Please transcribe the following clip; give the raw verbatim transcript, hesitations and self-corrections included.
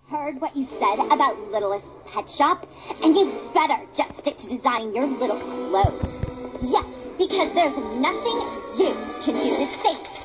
heard what you said about Littlest Pet Shop, and you better just stick to designing your little clothes. Yeah, because there's nothing you can do to save